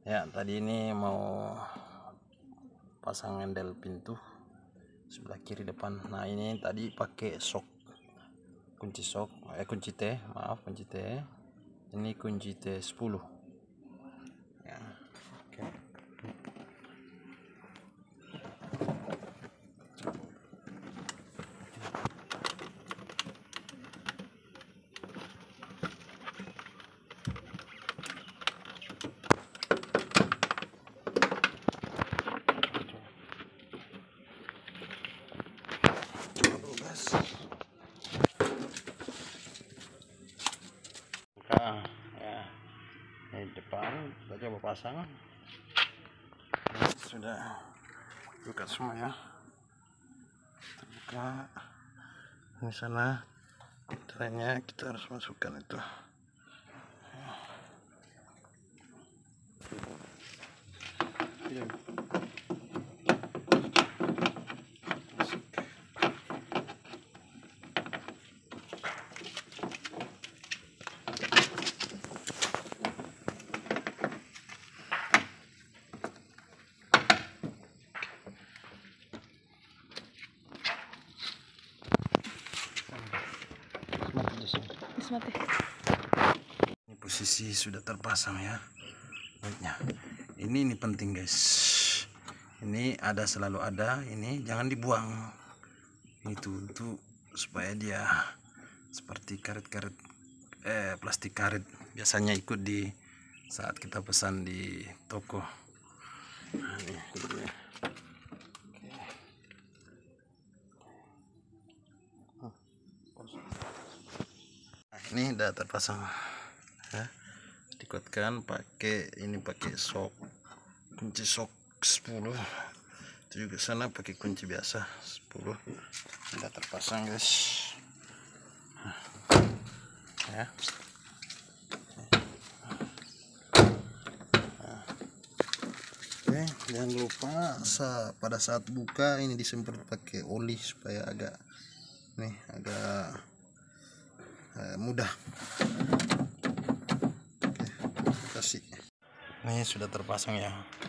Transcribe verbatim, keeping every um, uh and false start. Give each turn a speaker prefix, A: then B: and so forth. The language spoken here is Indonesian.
A: Ya, tadi ini mau pasang handle pintu sebelah kiri depan. Nah, ini tadi pakai sok, kunci sok, eh kunci T, maaf kunci T. Ini kunci T sepuluh. Ya, oke. Buka, ya. Ini depan, kita coba pasang. Ini sudah buka semua ya. Terbuka. Ini sana. Caranya kita harus masukkan itu. Ya.
B: Mati.
A: Ini posisi sudah terpasang ya. Baiknya. Ini ini penting guys. Ini ada selalu ada. Ini jangan dibuang. Itu untuk supaya dia seperti karet-karet eh plastik karet biasanya ikut di saat kita pesan di toko. Nah, ini, gitu ya. Ini udah terpasang ya, dikuatkan pakai ini pakai sok kunci sok sepuluh, itu juga sana pakai kunci biasa sepuluh. Udah terpasang guys ya. Oke, jangan lupa pada saat buka ini disemprot pakai oli supaya agak nih agak mudah. Oke, kasih. Ini sudah terpasang ya.